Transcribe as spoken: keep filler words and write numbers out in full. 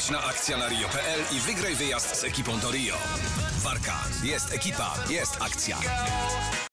Wchodź na akcja na rio kropka p l i wygraj wyjazd z ekipą do Rio. Warka. Jest ekipa, jest akcja.